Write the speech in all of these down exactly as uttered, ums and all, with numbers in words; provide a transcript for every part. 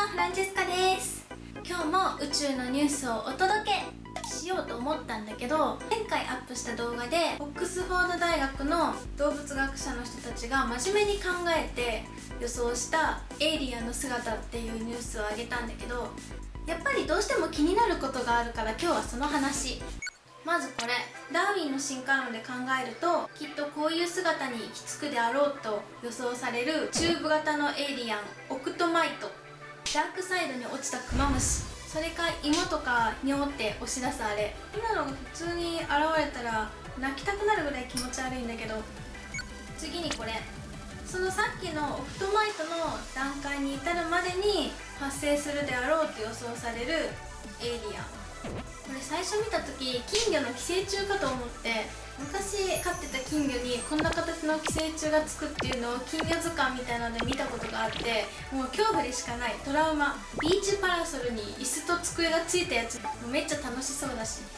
フランチェスカです。今日も宇宙のニュースをお届けしようと思ったんだけど、前回アップした動画でオックスフォード大学の動物学者の人たちが真面目に考えて予想したエイリアンの姿っていうニュースをあげたんだけど、やっぱりどうしても気になることがあるから今日はその話。まずこれ、ダーウィンの進化論で考えるときっとこういう姿に行き着くであろうと予想されるチューブ型のエイリアンオクトマイト、ダークサイドに落ちたクマムシ、それか芋とかにょって押し出すあれ、今のが普通に現れたら泣きたくなるぐらい気持ち悪いんだけど、次にこれ、そのさっきのオクトマイトの段階に至るまでに発生するであろうと予想されるエイリアン。これ最初見た時金魚の寄生虫かと思って、昔飼ってた金魚にこんな形の寄生虫がつくっていうのを金魚図鑑みたいなので見たことがあって、もう恐怖でしかない。トラウマ。ビーチパラソルに椅子と机がついたやつ、もうめっちゃ楽しそうだし。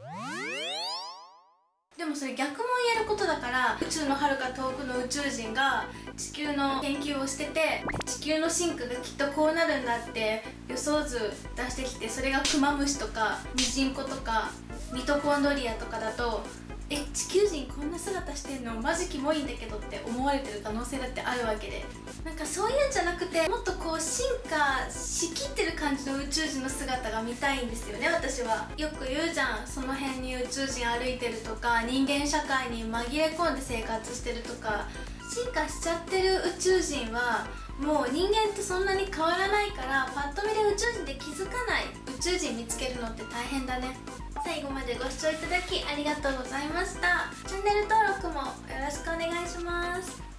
でもそれ逆も言えることだから、宇宙の遥か遠くの宇宙人が地球の研究をしてて、地球の進化がきっとこうなるんだって予想図出してきて、それがクマムシとかミジンコとかミトコンドリアとかだと、え、地球人こんな姿してんのマジキモいんだけどって思われてる可能性だってあるわけで、なんかそういうんじゃなくて、もっとこう進化しきってる感じの宇宙人の姿が見たいんですよね。私はよく言うじゃん、その辺に宇宙人歩いてるとか、人間社会に紛れ込んで生活してるとか、進化しちゃってる宇宙人はもう人間とそんなに変わらないから、パッと見で宇宙人で気づかない宇宙人見つけるのって大変だね。最後までご視聴いただきありがとうございました。チャンネル登録もよろしくお願いします。